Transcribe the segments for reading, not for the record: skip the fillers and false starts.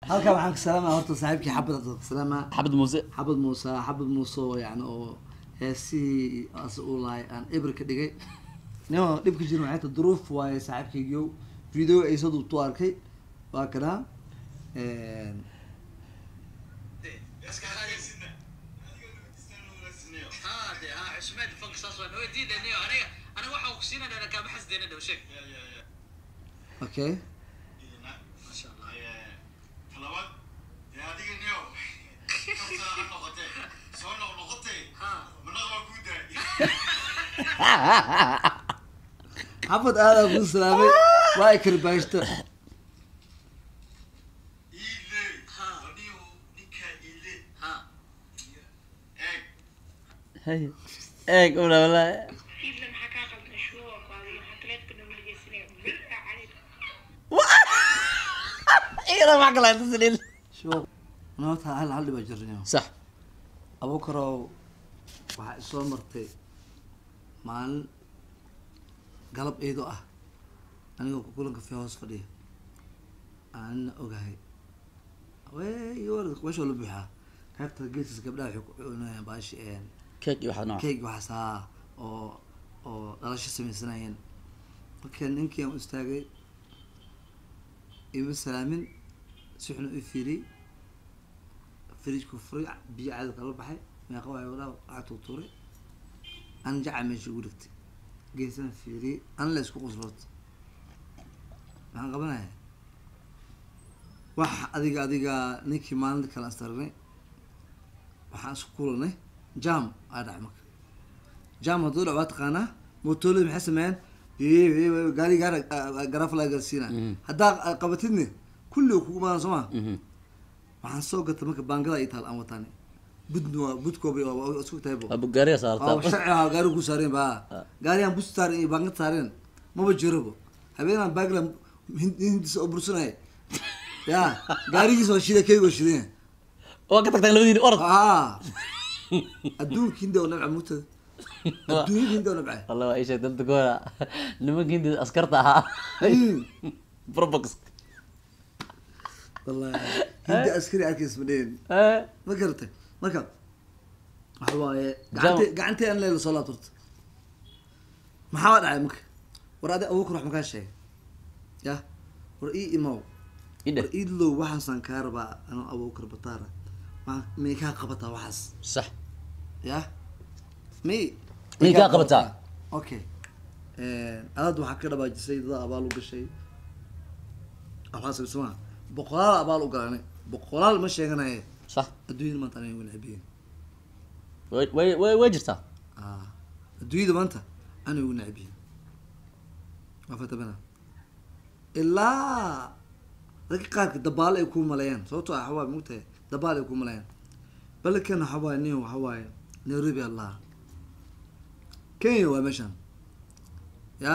halka waxaan ka salaama horta saaxiibkii xabad salaama حبد موسى xabad muuse yani oo heesihii as u lahay aan eber ka dhigay nimo dhibka jiro waxay tahay duruuf waaye saaxiibkaygiiyow video ay soo duubto arkay waa kana عشمات فوق صاصة نودي لأني أنا واحد وكسينا أنا كان بحس دينا ده وشيء okay ما شاء الله طلبات يا هذيك اليوم نقطتين سوينا نقطتين من أغلى كودة xabad aad aan ku salaamay waa ay karbaashto إيلي وديو نيكا إيلي ها إيه هي ايه ولا والله إذا حكى قبل شهور قاضي حكيت كنا من الجسنين بالله عليك ايه انا معك لا تسليل شو انا horta hal dhiba jirnaa صح abukarow waxaa soo martay maalin galab eedo ah anigoo kulanka fi hoos fadhiya aanna ogahay weesha la buuxaa qaybta geesis gabdhaha waxay ku cunayaan baashi كيك واحد نوع keeg waxaas oo dhalasho samaysanayeen marka ninkii aan u istaagay ima salaamin si xun u fiiriyey fridge-ku furay biyo caadi kala baxay meeqa waayo walaa lacagta u tuuray an jaca meesha ugu dhigtay geesaan fiiriyey an la isku quslood maxaan qabanaya wax adiga ninkii maalinta kale astarnay waxaan isku kulanay jam aa dhacay marka jam hadduu dhac waa taqaanaa mootooleed maxay sameeyaan gaari garaaf laa gaarsiinaa haddaa qabatidne kulli kugu maadan soo maa waxaan soo gatay marka baangada ay taal aan wataani budna waa budkooba isku tahaybo ابو قاريه صارت sharci ah gaari ku saareen ba gaariyan bus saareen iyo baangad saareen maba jirabo habeenaan baagla hindisa oo bursanay ya gaarigiisa oo shida keego shideen وقت تقطع لودي ورد adduunka hindi oo nabca mutada adduunyada hindi oo nabca والله ايش انت تقول لما كنت اسكرتها بروبوكس wallahi hindi askari arkiis madeen ma garatay marka waxa waaye gacantay aan leelo salaad turta maxaa dhacay marka war adi awood ruux makaa sheegay ya war ii imaw إيه war ii low waxaan san kaa rabaa anoo awood bataara may kaa qabataa waxaas صح ya may مي كا قبطها okay aad waxaa ka dhabaajisay dad abaal u gashay waxaas isma boqolaal abaal u galanay boqolaal ma sheeganaye صح adduunyada maanta anay wanaabiyeen وي جرتها adduunyada maanta anay wanaabiyeen waa fatabana ilaa dadka qaarka dabaal ay ku maleeyaan sababtoo ah waxaa mugtahay dabaal ay ku maleeyaan balkan waxaa waaye nin waxaa waaye Nairobi allah Kenya waa meeshan ya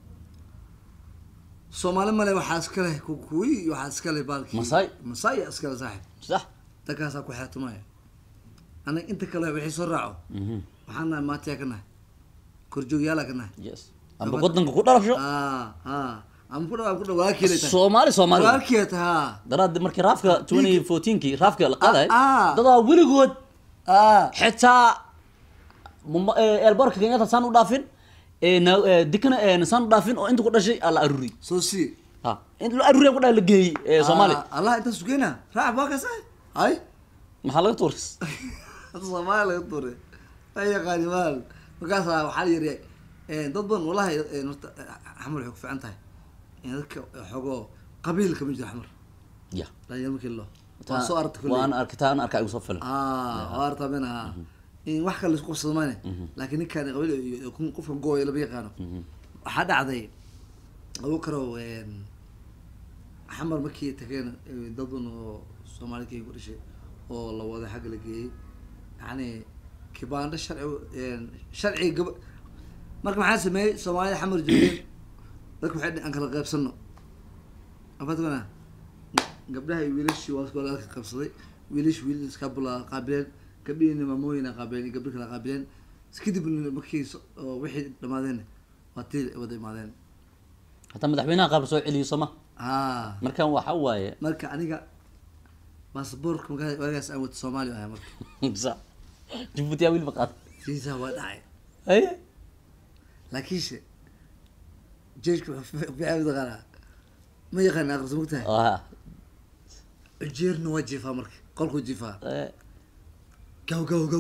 Soomaali male waxaa iska leh kukuwi waxaa iska leh baalkii Masai iska leh saaxib صح dadkaas ku xaatumaya ana inta kale wixii soo raaco waxaan nahay maatiya kana korjoogyaala kana يس ام بقدن ku dhalasho am ku dhaw waa kiilay Soomaali waa kiilay daraad markii raafka 2014 raafka la qaday dadaa wiligood xitaa elbarka Kenyatta saan u dhaafin dikana saan u dhaafin oo inta ku dhashay ala aruri soo si inta la aruri ku dhalay la geeyay Soomaali Allah inta sugeena raac baa ka saay ay maxaa laga tuuris Soomaali laga tuuray ay qaalimaal markaas waxa yiri dad badan wallahi xamar wuxuu ku fiican tahay in dadka xogo qabiilka ma jiro xamar ya la yamki loo soo aragtay waan arkitaan arkay ugu soo filan arta bana in wax kale isku qasamaane laakiin ninkan qabiil kun qofka gooy la yaqaano waxa dhacday oo karo xamar markii tageen dad badan oo Soomaali ka gurishay oo la wada xag la geeyay yani kibaanda sharci marka maxaa sameeyay Soomaaliya xamar joogeen dadku waxay aan kala qaybsano afadana gabdhaha wiilashii waa iska la qabsaday wiil iska bula qaabileen gabdhiina maamooyina qaabileen gabdho kala qaabileen iskidib markii wixii dhamaadeen waa tii wada imaadeen hatta madaxweynaha qaab soo celiyo Soomaa markan waxa waaye marka aniga baasaboorka waagaas aan wata Soomaali ahay marka صح جيبوتي ويل فقط fiisa waa dhacay اي laakiinse jeeshka fiicay daqana ma yaqaan aqoonsi mugtahay اه jeerna waa jiifaa marka qolku jiifaa إيه. go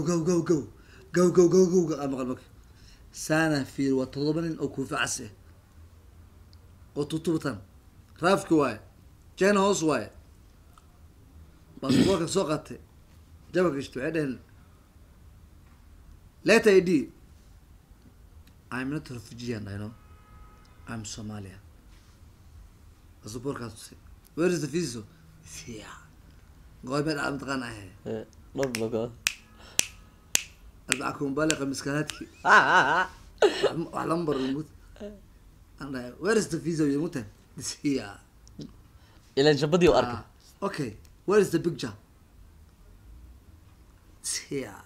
ama qalbaka saana fiir waa 7 nin oo koofi cas ah oo tutubtan raafki waaye jeen hoos waaye baasaboorka soo qaatay jabka ishto waxay dhaheen let ID I'm not a refugee and I know I'm Somalia baasaboorkaas tusay where is the visa here gooy bad aan taqaan ahay إيه. ضرب لك أربعكم بالغ مسكناتك وحلمبر الموت أنا where is the visa يموت this here الى ان شبدي واركب okay where is the picture this here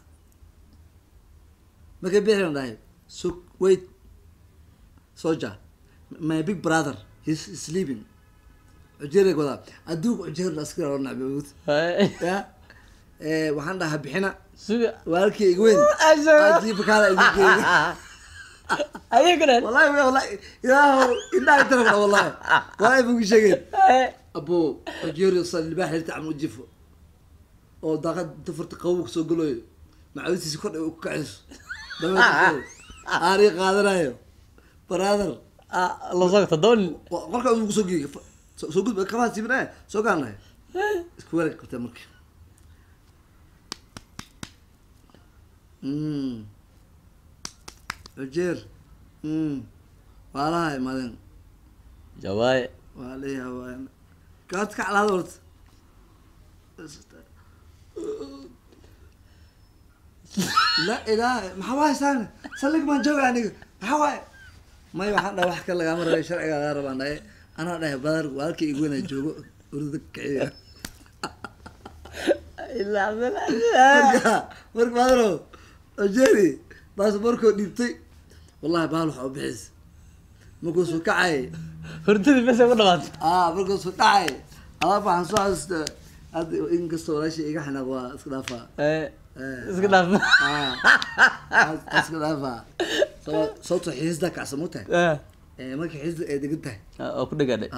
ما كبير أنا so wait soldier my big brother he's sleeping أجيرك ولا أدوك أجير الأسكر ولا نعبود يا waxaan dhahaa bixina سوق walaalkii igu weyn ajiib kala igu ايقنا wallahi ilaahu inaa taraf wallahi wallahi buu sheegay abo ajeeri sal libaax ilta amu jifo oo daaqad tafurta qawow soo galoy macawisiisa kor u kacis dabada aari qaadanayo brother الله صقت دول qolka uu soo geeyay soo gudba kama sibnaa soo gaanay isku wareeg qabtay markii أجير والله مالين جواي والله هو قالت على هذا لا إله محواي سنة سلك ما جوا يعني محواي ما يوحنا وحكي لك أمر الشرع غير بنا أنا ده بدر والك يقول يجوا وردك كذا إلا عمل مرك بدرو أجيري بس مركو ديبتي والله بالو حب بحس مركو سكعي هردي بس ولا بعد مركو سكعي الله فحن صاص هذا إن قصة ولا شيء إحنا هو اسكلافا اسكلاف اسكلافا صوت حيز ذاك عصمته مرك حيز دقته او كده قاعد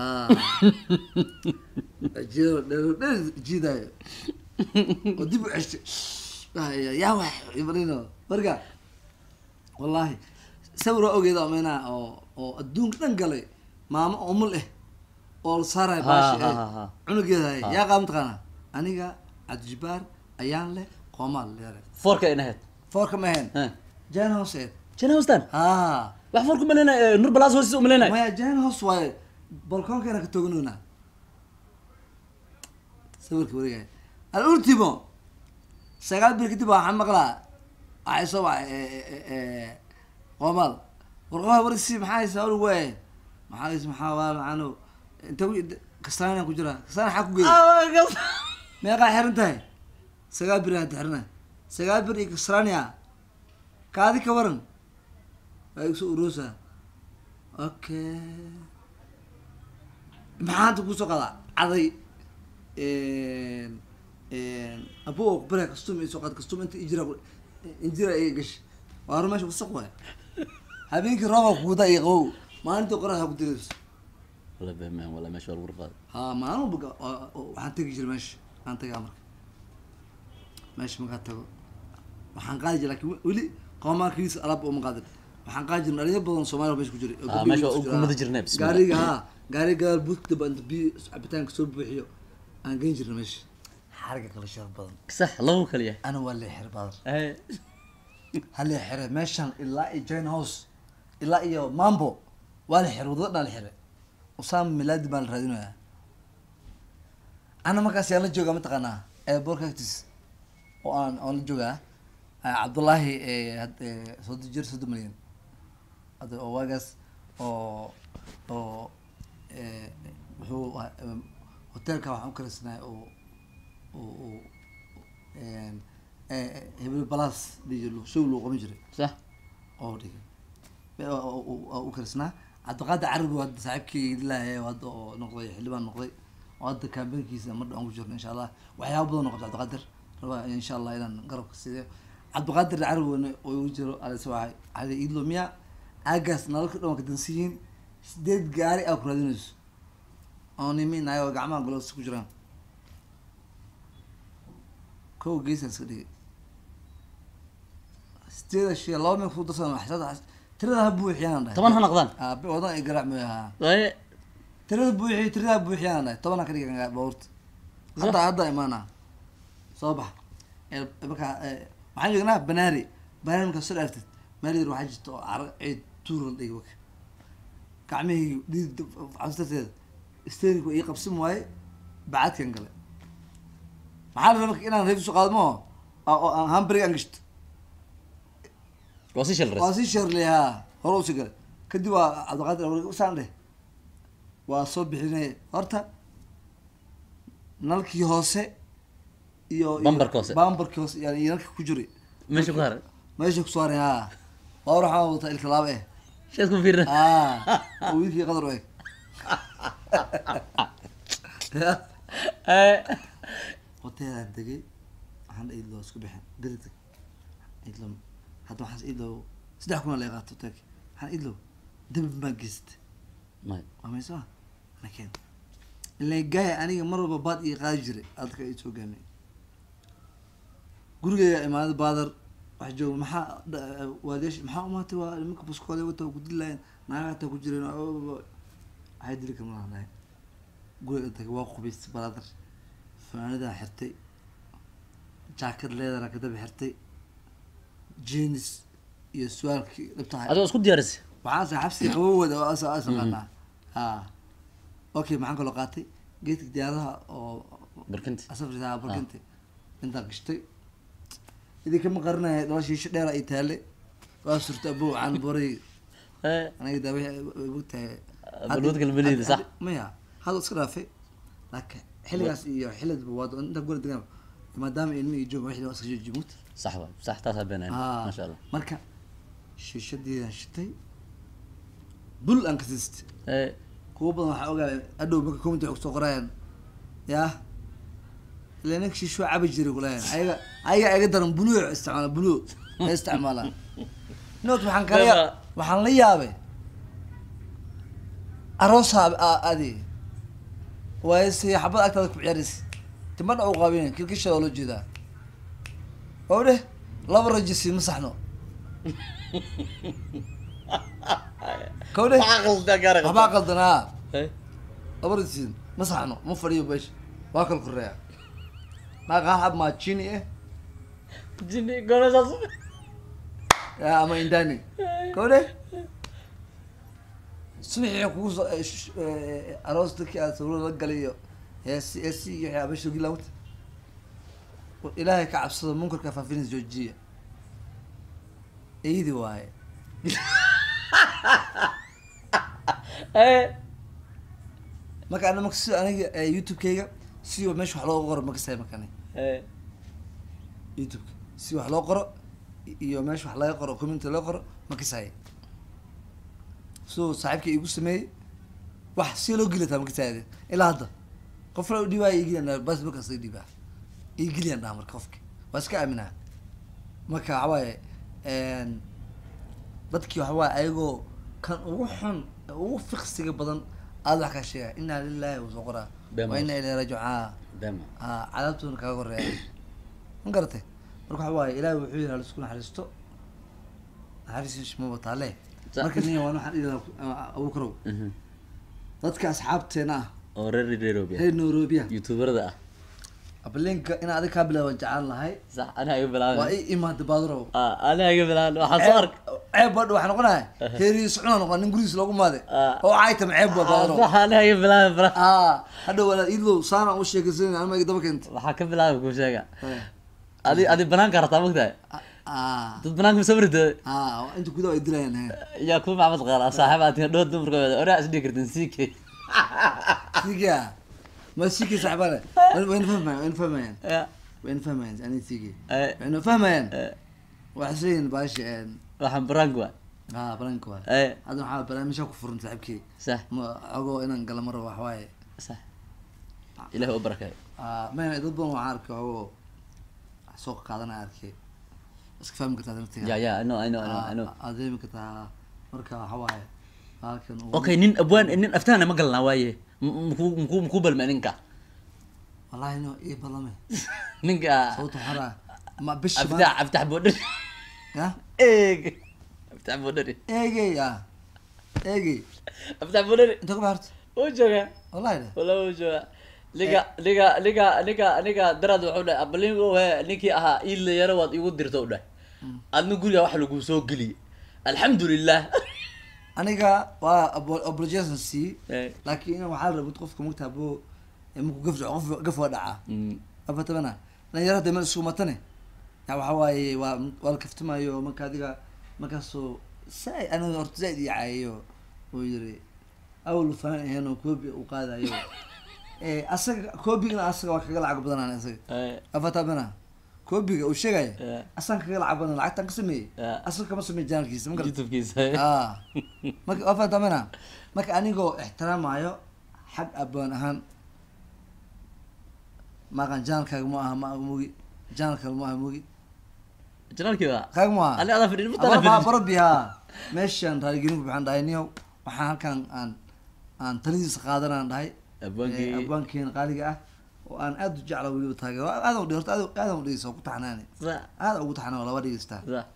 جيدا وديب عشت يا واحد يبرينو مرقا والله سورة أوجد أمينا أو الدون كن قلي ماما أمل إيه أول صار باش عنو كذا يا قام تقنا أنا جا عجبار أيان له قمال له فورك إنهت فورك مهن جان هوسيد جانا وستان wax furku malena nur balaas hoos u malena ما جان هوس واي بالكون كنا كتوجنونا سورة كوريا الأولتيمو سجال بركتي بقى حمقلا عايزه قمال ورقها برسي محاي سأقول وين محاي محاول عنه أنت كسرانة كجرا كسرانة حكوا جي ما قاعد حرنته سجال بري هتحرنا سجال بري كسرانة كادي كورن أيسو روسا أوكي محاد كوسو قلا عضي أبوه برا كستوم يسوق كستوم أنت إجرا إيش وارمش بسقوه هبينك رابع كودا يغو ما أنت قرأها بدرس ولا بهم ولا مشوار ورقات ما أنا بقى وحنتك يجري مش أنت عمرك مش مقاتل وحنقاجي لك ولي قوما كيس ألعب ومقاتل وحنقاجي من أريد بدون سومالي وبيش كجري مش أقول مدجرنا بس قاري قاري قال بوت تبى أنت عبتان كسور بحيو أنا جنجر مش حرقة كل شيء بدن صح الله خليه أنا ولا حرب هذا هل حرب ماشان إلا جين هوس إلا إيو مامبو ولا حرب ضدنا الحرب وسام ميلاد بال ردينه أنا ما كاسي أنا جوجا متقنا بوركاكتس وأنا جوجا عبد الله صوت جير صوت مليون هذا أواجس أو هو هوتيل كوا كرسنا أو هبل بلاس بيجلو شغله قمجري صح أو ديك أو كرسنا عبد القادر عرب وهذا صاحبك لا هذا نقضي حلوان نقضي وهذا كابين كيسة مرة أنقول جرنا إن شاء الله وحياة بدون نقطة عبد القادر ربا إن شاء الله إلى نقرب كسيدة عبد القادر عرب ويوجر على سواعي على إيدلو مية أجلس نالك لو كدنسين سديد جاري أو كرادينوس أنا مين أيوة جماعة قلوس كجران كو جيسن سدي سديد الشيء الله ما يفوت صار حسد ترى هبو أحيانا طبعا هنقضان وضع يقرأ ميها اي ترى بو أحيانا طبعا كذا بورت هذا إيمانا صباح بكا waxaan joognaa banaari soo dhaartid meel yar waxaa jirta oo caro ciid tuuran dhig waka gacmihii dhiid cabsateeda steerinku ii qabsan waaye bacadkan gale maxaa la rabaa marka inaan reef soo qaadmo oo aan hamburger aan gashto waa si sharli haa hore usii gale kadib waa cabdiqaadir awreg usaan dheh waa soo bixinay horta nalkii hoose iyo bambarka hoose yani nalka ku jiray meesha ku saaray haa waa waxaan wataa ilka laab sheed ku fiirna wiilkii qadar eeg hoteelaan degay waxaan idlo isku bixin dirita idlo hadda waxaan idlo 3 kun la qaato hoteelki waxaan idlo dib ma gist waa meesha ana keen ilaa gaay aniga mar walba baad ii qaadi jiray adka ay soo gaamay guriga imaad baadar wax joog maxaa waadeesh maxaa umaatay waa nimanka buskooda wata ku dilayeen naagta ku jireen waxay dili kama lahayn guriga inta waa qubis baadar fanaanada xirtay jaakad leedar ka dab xirtay jeans iyo suwaalki dhabtahay adoo isku diyaarisay waxaan xabsi qabowada oo asaqana okay maxaan kala qaatay geedka diyaaraha oo barkinti asafrida barkinti inta gashtay idinka ma qarnaa dala shiisho dheer ay taale waa surta buu aan boray aniga daaway bugtay balwadka balida sax maya hada iska dhaafay laakiin xilligaas iyo xillad baad inta guri degan maadaama ilmi iyo joog wixii iska jijimut صح صح تاسع بيننا ما شاء الله marka shiishadii shitay bul aan kasist kuwa badan waxa ogaa adhow marka comment wax soo qorayaan yaa لأنك شيء شو عبد جري ولا أيها أقدر بلوع استعمال بلوع استعماله نوت وحن كليا وحن ليابه أروسها هذه ويسي حبل أكتر بعرس تمنع وقابين كل شيء ولا جدا أوله لا برجسي مسحنا كونه عقل ده قارق عقل ده نا أبرزين مسحنا مو فريق بيش واكل كريا ما قاعد ما تشيني إيه جيني قولوا جالس يا أما إنداني كونه سمعي يقول أروستك يا سرور رجاليو يسي يا بيش تقول لوت إلهي كعب صدق منكر كفافين زوجية إيدي واي ما كان أنا مكسر أنا يوتيوب كيجا سيو مش حلو قرب مكسر مكاني يوتيوب سيو حلو قرب يو مش حلو قرب كومنت لا قرب مكسر سو صاحبك يقول سمي واحد سيلو قلتها مكسر إلى هذا قفلوا ديوا يجي أنا بس بكسر ديوا يجي لي أنا أمر كفك بس كأمينها ما كعواي dadkii waxa waa ayagoo kan ugu xun ugu fiqsiga badan aad wax ka sheegay inna lillahi wa suqra wa inna ilayhi raji'un dama cadaabtuna kaga horeeyay ma garatay marka waxa waa ilaahay wuxuu yiraahdaa isku naxariisto naxariis ma wataale marka nin waan waxaan ilaa abu karo dadka asxaabteena oo reer Nairobi youtuberada ah ablinka in aad ka bilaaban jacaan lahay صح انا ايغ بلان waa imaad baadro انا ايغ بلان waxa soo ark ceeb bad waxaan noqonahay heeriis cunaan noqon nin guriis lagu maaday oo aytam ceeb baadro صح انا ايغ بلان hada wala idlo saana u sheegaysan ama ay daba keent waxa ka bilaabay ku sheega adi banaan kartaa magtaay dad banaan ku sabrida inta gudaha ay dilayaan ya ku macmad qaala saaxibaadka dhood dumarkooda oraa isdhigi kartin siike siga ما سيكي صاحبنا وين فهمان وين فهمان أنا سيكي وين فهمان وحسين باش waxaan برانكوا برانكوا هذا حال بران مش أكو فرن صاحبكي صح ما أقول إن نقل مرة وحواي صح ilahi u barakeeyo ma dad badan waxaan arkay oo soo qaadana arkay iska fahmi kartaa dadka ya I know adeemi kartaa marka waxa waaye halkan okay nin abwaan nin aftahana ma galnaa waaye muku balma ninka wallahi no ii balame ninka صوته حرا ما بش افتح بودر ها ايه افتح بودر ايجي يا ايجي افتح بودر انت كبرت وجهه والله لا والله وجهه liga darad wuxuu dhahay ablingo ninkii ahaa ila yara waad igu dirto u dhahay adna guriga wax lagu soo geliye alxamdulilah aniga waa obligation si laakiin waxaa la rabaa qofka mugtaabo markuu gafo dhaca afatabana lan yarada meel isku matane ya waxa waaye waa kaftimayo marka adiga markaasoo say ana horta zaid yaayo oo yiri awl faan ahayn koobi u qaadayo asaga koobigana asaga waa kaga lacag badanaan asaga afatabana koobiga uu sheegay asan kaga lacag badan lacagtan ka sameeyay asaga kama sameey jankiisa ma youtube-kiisa marka afatabana marka anigoo ixtiraamayo xag abaan ahaan maaqan janalkaaga ma aha ma mugi janalkaaga ma aha mugi janalkiiba kaaga ma ali ada fadhiin mutala barabiha meeshan raaligelin ku bixin dhahay niyow waxaan halkan aan talidiisa qaadanaan dhahay abwaankiin qaaliga ah oo aan aad u jecla weliba taageero aad u dhirto aad u dhigeyso ku taxnaani aad ugu taxnaa laba dhigeysta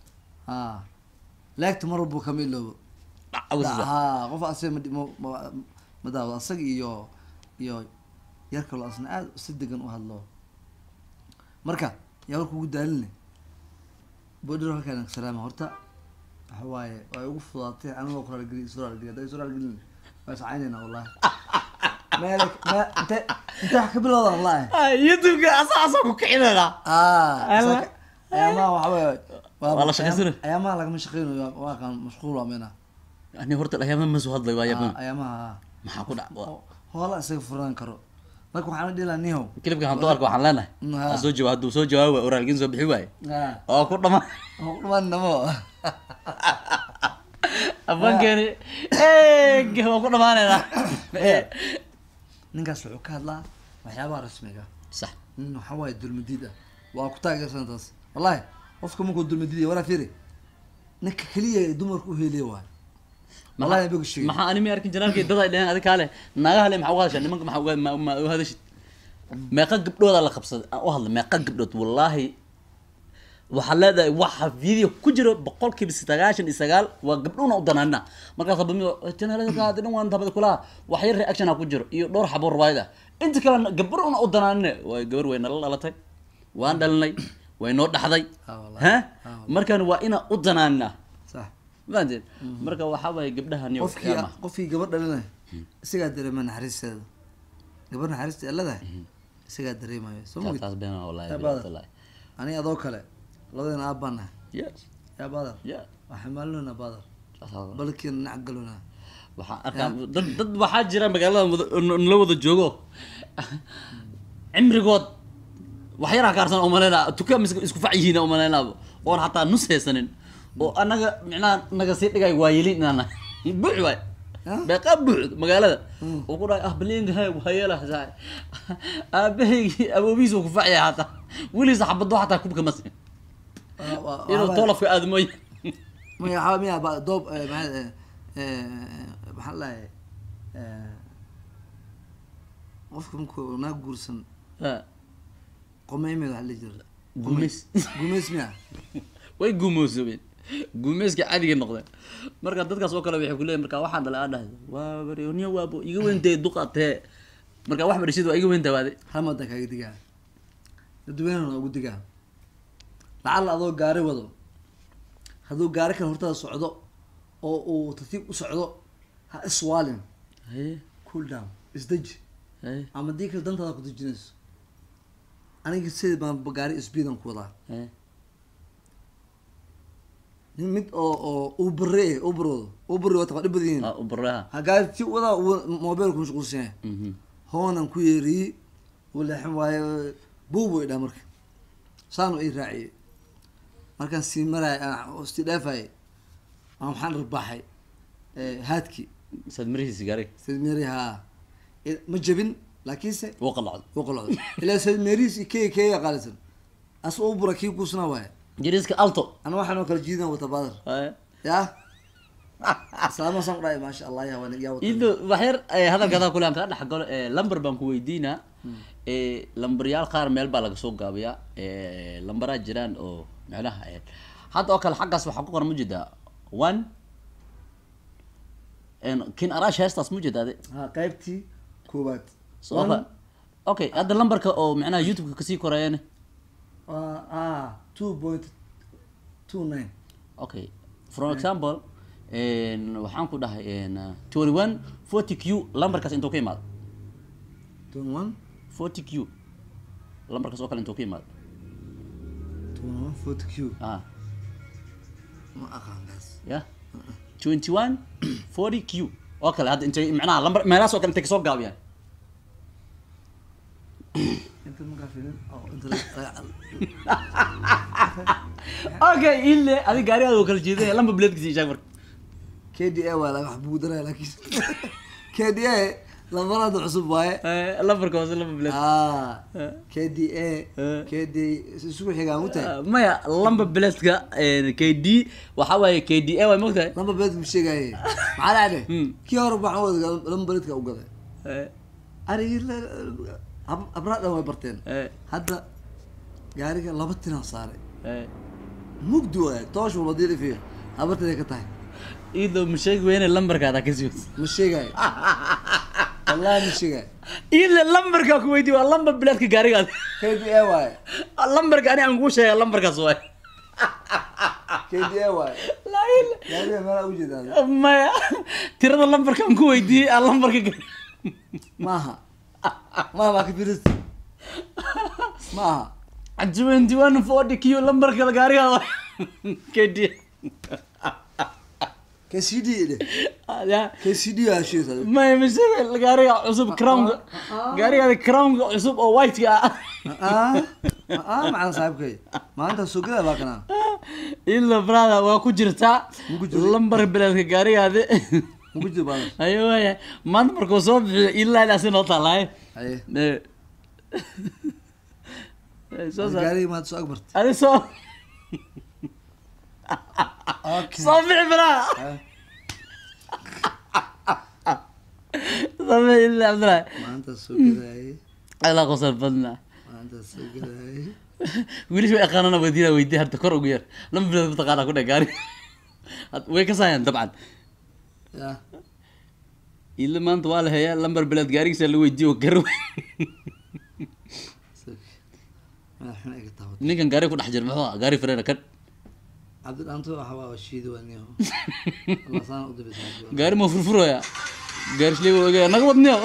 laagta mar walba kama iloobo qof asee ma daawo asaga iyo yar kaloo asna aad si degan u hadlo marka yaa warka ugu daaline bodhir halkaan salaama horta waxa waaye waa ugu fudaatay anigoo kuraalgeli suraalgelin waa sacaynayna wallahi مالك ما انت حكي بالله والله يوتيوب اساسا ku kicinada يا ما waxa wala shaqeysana يا ما laga mashaqeeyo waa kan mashquul amina ani horta ayama ma soo hadlay waa yaban ayama maxaa ku dhacay wala isaga furan karo marka waxaan dhilaniyo kilibka han doorka waxaan leenahay soo jawaab soo jawaab oraalgin soo bixi waay oo ku dhamaan namo abankeeni waa ku dhamaanayna ninkaas wuxuu ka hadlaa waxyaabaha rasmiga sax waxa waaye dulmadiida waa ku taageersan taas wallahi qofka markuu dulmadiida wala fiiri ninka kaliya dumarku u heeliyo waa wallahi big shii maxaa anime arkin janaalkii dad ay dhaheen adiga kale naagaha le maxaa u hadashaa nimanka maxaa u hadashid meeqa gabdhooda la qabsaday aan u hadlay meeqa gabdhood wallahi waxaa leedahay waxa video ku jiro 99% waa gabdhuna u danaana markaas habamiyo janaalada qaadin waan tabada kula wax yar reaction ku jiro iyo dhowr xabo ruwaayada inta kale gabdhuna u danaana way gabar weyn la dhalatay waan dhalnay way noo dhaxday ha markaan waa ina u danaana صح maadin marka waxa way gabdhahan iyo qofkii gabadh dhalinay isaga dareeman naxariisteeda gabadh naxariisteeda leedahay isaga dareemayo soo mid taas been wallahi ani adoo kale labadana aabana yes ya badar ya waxmaluna badar balkiin nacgaluna waxa arkaan dad waxa jira magaalada la wada joogo cimrigood wax yar ka arsan oo maleena tuka isku facihiina oo maleena oo hataa nus heesanin oo anaga micnaa naga sii dhigay waayilin inana buuc waay beeqa buuc magaalada oo ku dhaay baliinga hay waayela hasaa aabahaygi aboobiisu ku faciya hataa wili saxabado hataa kubka masin inuu tolaf ka aadmay ma yaabmiya ba doob maxaa la qofka markuu naag guursan qomeymada waxa la jira gumeys miya way gumooseen gumeyska caadiga noqdeen marka dadkaas oo kale waxay ku leeyihiin marka waxaan dhalay dhahay waa barioniyo waabo iga weentay duqatee marka wax barashadu waa iga weentay waade hamada kaaga digaa dadweynaha ugu digaa lacal adoo gaari wado hadduu gaari kan hortada socdo oo uu tartiib u socdo ha iswaalin cool down isdeji ama dii kale dantaada ku dejinayso aniga sidii baan gaari speedan ku wadaa nin mid oo ubre wata dhib badan ha gaari ti wadaa mobilku mashquulsan yahay hoonan ku yeeriyey uu leexin waayo buubu idhaa marka saanu ii raaciyey markaan sii maraay sii dhaafayay aan waxaan rabaaxay haadkii sad marihiisi gaari sad mari haa ma jabin laakiinse wuu qalacday wuu qalocday ilaa Saint Mary's kee qaalisan as uu bura kii kusna waay jiriska alto ana waxaan oo kala jiidan wata badar Haya. ya salaam san dhaay ma sha Allah ya wani ya wata ido waxyar hadalkaada kule aan ka dhex galo lambar baan ku weydiinaa lambaryaal qaar meel baa laga soo gaabiyaa lambaraa jiraan oo macnaha hadda oo kale xaggaas waxaa ku qoran ma jeedaa one kin arash heestaas ma jeedaa ade ha qaybtii koobaad okay hadda lambarka oo macnaha youtube-ka kasii koreeyane 2.29 okay for example waxaan ku dhahay 21 40q lambarkaas intuu ka imaado 21 40q lambarkaas oo kale intuu ka imaado 21 40q ma aqaandaas ya 21 40q oo kale hadda intay macnaha lambar meelahaas oo kale intay kasoo gaabiyaan inta ma gaafinin oo inta okay ile adiga gaarigaada oo kala jeeday lamba bladekiisa ishaag marka KDA wala wax buu daray laakiin KDA lambarada cusub waaye lambarka hoose lamba blade KDA KD isugu xigaan u tahay maya lamba bladeka KD waxa waaye KDA way mogtahay lamba blade mu sheegay maxaa dhacday kii hore waxaan wada lamba bladeka u gaday ariga abrada way barteen hadda gaariga laba tina saaray mugdi waay toosh wala diiri fiir habartay ka tahay ido masheeg weyn lambarkaada ka sii ma sheegay wallahi ma sheegay ile lambarka ku weydiyo waa lambar bladeka gaarigaada KDA waay lambarka ani aan ku sheegay lambarkaas waay KDA waay la ila gaariga ma u jeedaan maya tirada lambarka aan ku weydiiyay lambarka maaha ma kabiris maaha 21 40q lambarka gaarigaada KD KCD ile ya KCD yaa sheegay ما يمشي gaariga cusub crown gaariga crown cusub oo white ah macna saaxiibkay maanta suuqada baa kana illa brada waa ku jirtaa lambar biladka gaarigaada ugu jibaa ayo way maanta markuu soo bixiyo illa la sino talay aye soo gaariga maanta soo agbartay adi soo okay soo bixi bra soo illa abdullah maanta suuqada ala qosal badna maanta suuqada wiilish way aqaanana weydiina hadda kor ugu yar lambar bilad taqaana ku dhig gaari way ka saayaan dabcan ya illa maanta waa la hayaa lambar bilad gaarigiisa la weydiiyo gar ninkan gaari ku dhex jir muxuu gaari freena kan abdul anto waxa waa shiid waniyo Allah saan u dibisay gaari ma furfuraya gaari shilay wada naga wadniyo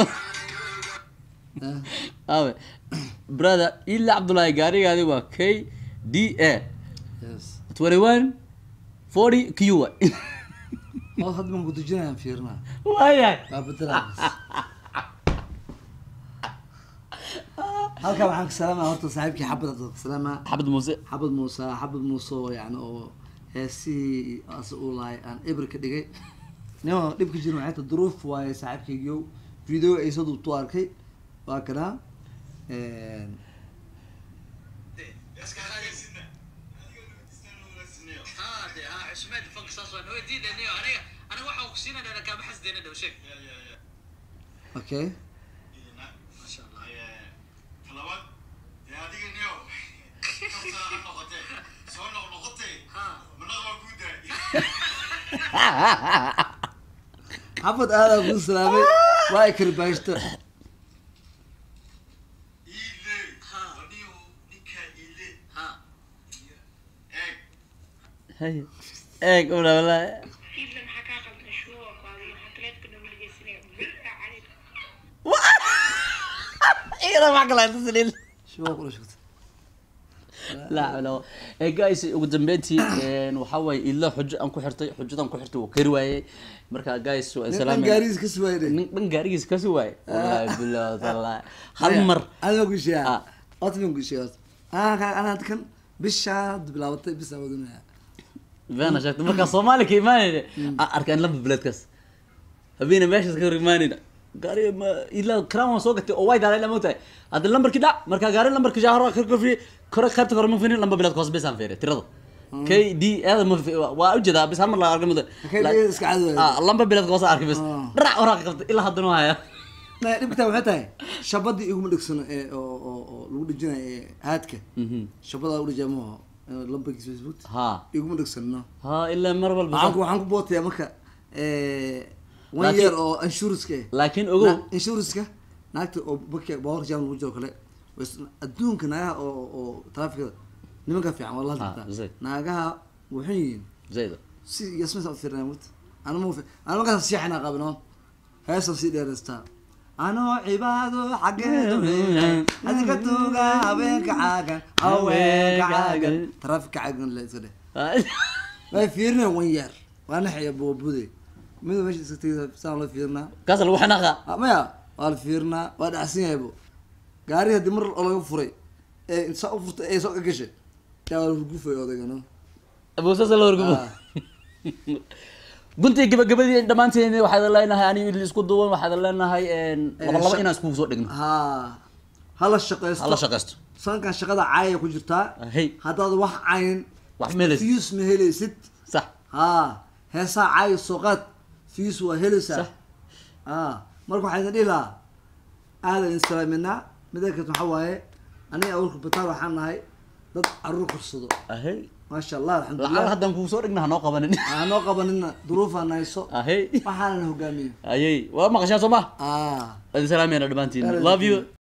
awe brother illa abdullahi gaarigaadi waa KDA yes 21 40 q oo had man gudu jiraan fiirna waaya waa bedela halka waxaan ka salaamaa horta saaxiibkii xabad ka salaamaa xabad muuse xabad muuse oo yani oo heesi as u laay aan ibr ka dhigay noo dhibka jiro waxay duruuf waaye saaxiibkaygiyo video ay soo duubto arkay waa kana iska hagaagsina adiga lu istaan wala sinio عثمان فوق صاصة نودي لأني أنا واحد وكسينا أنا كم حس دينا ده وشيء ya okay idina ما شاء الله talabaad adiga nio kafta aan noqotay soo noqotay managa waa ku daay xabad aada ku salaamay waa ay karbaashta ile wadiyo ninka ile ها eeg eeg una wallahi إذا ما حكى قبل شنو قاضي حكيت كنا ملقيسين برع عليك iyada wax kale inta saliil shoo kula shugta la la guys ugu dambeyntii waxa way illa xujo aan ku xirtay xujadan ku xirtay oo kari waayay marka guys waa salaam gaariis ka suwaayay nin gaarigiis ka soo waay wallahi billahi taala hal mar ana ku sheeyaa atmin ku sheeyaa ana kan bisha bilaabatay bisa wadunaya bana sheegtay marka Soomaali ka imaanayna arkaan laba biladkaas habeena meeshaas ka rimaanayna gaari ma ila crown soo gatay oo way daaray lama tahay hada lambarkii dhac marka gaari lambarkii jahro ka kofi kor qaybta kor ma fiinin lamba bilad koos besan feere tirada KD هذا ما في واجد بس هم الله أرقم ده KD إسك عدو لمبة بلاد قوس أركب بس درع وراك قلت إلا حد نوعها لا نبتة وحتى شبادي يقوم لكسنا أو لود الجنا هاتك شبادا لود جموع لمبة كيس بيسبوت ها يقوم لكسنا ها إلا مرة بس عنكو بوت يا مكة وين ير أو إنشورنس كه لكن أقول إنشورنس كه ناكت أو بكي باور جام الوجه كله بس الدون كنا أو ترافيك نمك في عم والله ناقها وحين زي ده يسمع صوت فيرنا موت أنا مو في أنا ما قصدي شيء حنا قبلنا هاي صوصي ديرستا أنا عبادو حقته هذيك توقع بينك عاقل أويك عاقل ترافيك عاقل اللي يصير ما فيرنا وير وأنا حي أبو بودي من ماشي ستي سان الله فيرنا كسر وحنا ما يا قال فيرنا وأنا عسين يا أبو قاري هدي مرة الله يغفري إيه سقف إيه سقف كشة يا الرجوف يا ده كنا أبو ساس الله رجوف قلت قبل دمان سنة واحد الله إنها يعني اللي يسكت دون واحد الله إنها هاي والله إنها سكوب صوت دقنا هلا الشقيست هلا شقست صار كان شقة عاية كجرتا هي هذا واحد عين واحد ميلس فيوس مهلي ست صح هسا عاي سوقات فيوس وهلسة صح مركو حين إلى هذا الإنسان منا مذاكرة محوّة أنا أقول لك بطار وحنا هاي ضد الروح الصدق أهي ما شاء الله الحمد لله لا حد نكون صور إنها ناقبة نن ناقبة نن ظروفها نايسو أهي ما حالنا هو جميل أهي وما قشنا سما آه السلام يا ردبانتين love you